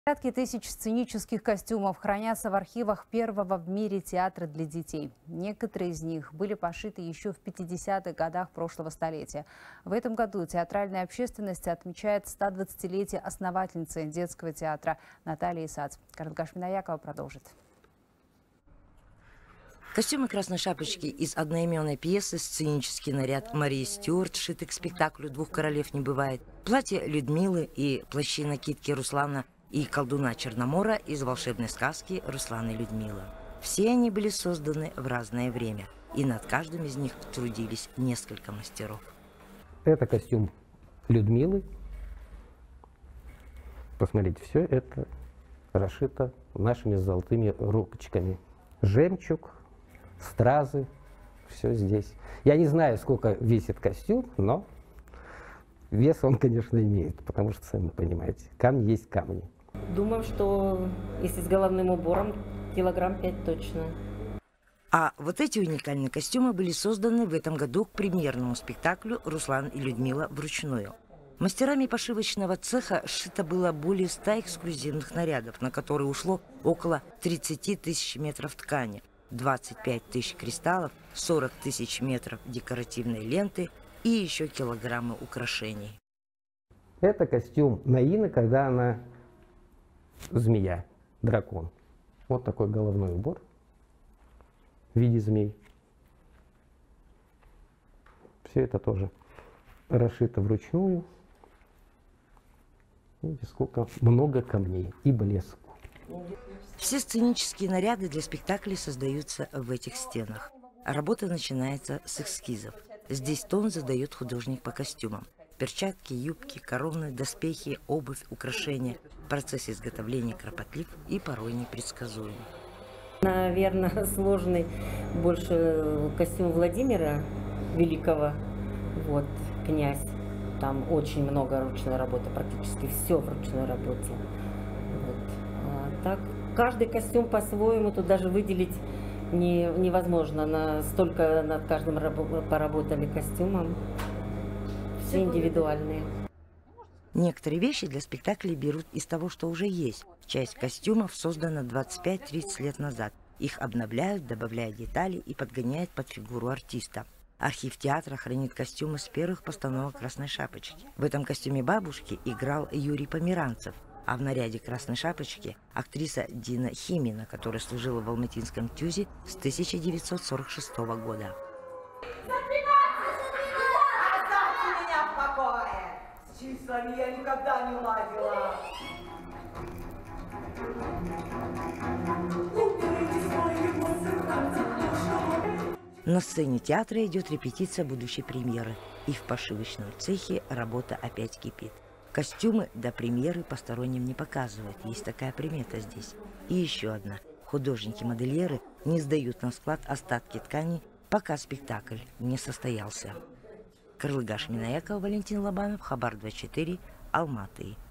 Десятки тысяч сценических костюмов хранятся в архивах первого в мире театра для детей. Некоторые из них были пошиты еще в 50-х годах прошлого столетия. В этом году театральная общественность отмечает 120-летие основательницы детского театра Натальи Исац. Карлыгаш Минаякова продолжит. Костюмы «Красной шапочки» из одноименной пьесы, сценический наряд Марии Стюарт, шитый к спектаклю «Двух королев не бывает», платье Людмилы и плащи-накидки Руслана и колдуна Черномора из волшебной сказки «Руслан и Людмила». Все они были созданы в разное время, и над каждым из них трудились несколько мастеров. Это костюм Людмилы. Посмотрите, все это расшито нашими золотыми рубчиками. Жемчуг, стразы, все здесь. Я не знаю, сколько весит костюм, но вес он, конечно, имеет, потому что, сами понимаете, камни есть камни. Думаю, что если с головным убором, килограмм 5 точно. А вот эти уникальные костюмы были созданы в этом году к премьерному спектаклю «Руслан и Людмила» вручную. Мастерами пошивочного цеха сшито было более 100 эксклюзивных нарядов, на которые ушло около 30 тысяч метров ткани, 25 тысяч кристаллов, 40 тысяч метров декоративной ленты и еще килограммы украшений. Это костюм Наины, когда она змея, дракон. Вот такой головной убор в виде змей. Все это тоже расшито вручную. Видите, сколько много камней и блеску. Все сценические наряды для спектаклей создаются в этих стенах. Работа начинается с эскизов. Здесь тон задает художник по костюмам. Перчатки, юбки, коронные доспехи, обувь, украшения. Процесс изготовления кропотлив и порой непредсказуем. Наверное, сложный больше костюм Владимира Великого, вот, князь. Там очень много ручной работы, практически все в ручной работе. Вот. А так, каждый костюм по-своему, тут даже выделить невозможно. Настолько над каждым поработали костюмом. Все индивидуальные. Некоторые вещи для спектаклей берут из того, что уже есть. Часть костюмов создана 25-30 лет назад. Их обновляют, добавляют детали и подгоняют под фигуру артиста. Архив театра хранит костюмы с первых постановок «Красной шапочки». В этом костюме бабушки играл Юрий Померанцев, а в наряде «Красной шапочки» актриса Дина Химина, которая служила в Алматинском ТЮЗе с 1946 года. Оставьте меня в покое! С числами я никогда не ладила. На сцене театра идет репетиция будущей премьеры. И в пошивочном цехе работа опять кипит. Костюмы до премьеры посторонним не показывают. Есть такая примета здесь. И еще одна. Художники-модельеры не сдают на склад остатки ткани, пока спектакль не состоялся. Карлыгаш Минаякова, Валентин Лобанов, Хабар 24, Алматы.